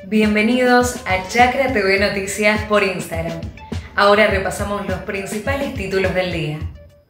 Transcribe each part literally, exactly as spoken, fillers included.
Bienvenidos a Chakra T V Noticias por Instagram. Ahora repasamos los principales títulos del día.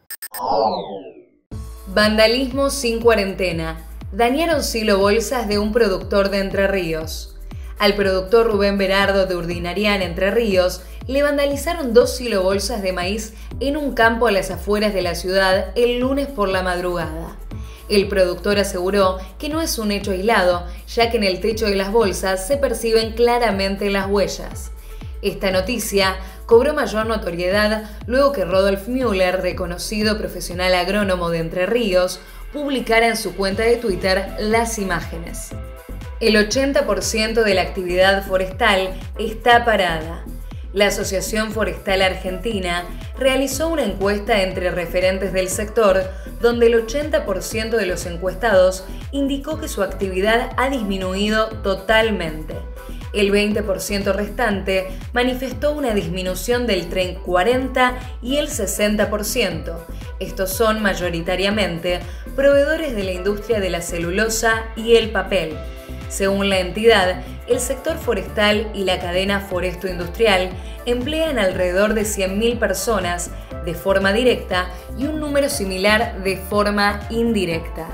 Vandalismo sin cuarentena. Dañaron silo bolsas de un productor de Entre Ríos. Al productor Rubén Berardo de Urdinarián, Entre Ríos, le vandalizaron dos silobolsas de maíz en un campo a las afueras de la ciudad el lunes por la madrugada. El productor aseguró que no es un hecho aislado, ya que en el techo de las bolsas se perciben claramente las huellas. Esta noticia cobró mayor notoriedad luego que Rodolf Müller, reconocido profesional agrónomo de Entre Ríos, publicara en su cuenta de Twitter las imágenes. El ochenta por ciento de la actividad forestal está parada. La Asociación Forestal Argentina realizó una encuesta entre referentes del sector, donde el ochenta por ciento de los encuestados indicó que su actividad ha disminuido totalmente. El veinte por ciento restante manifestó una disminución del entre cuarenta y el sesenta por ciento. Estos son mayoritariamente proveedores de la industria de la celulosa y el papel. Según la entidad, el sector forestal y la cadena foresto-industrial emplean alrededor de cien mil personas de forma directa y un número similar de forma indirecta.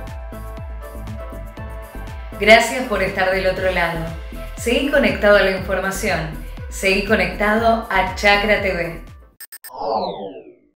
Gracias por estar del otro lado. Seguí conectado a la información. Seguí conectado a Chakra T V.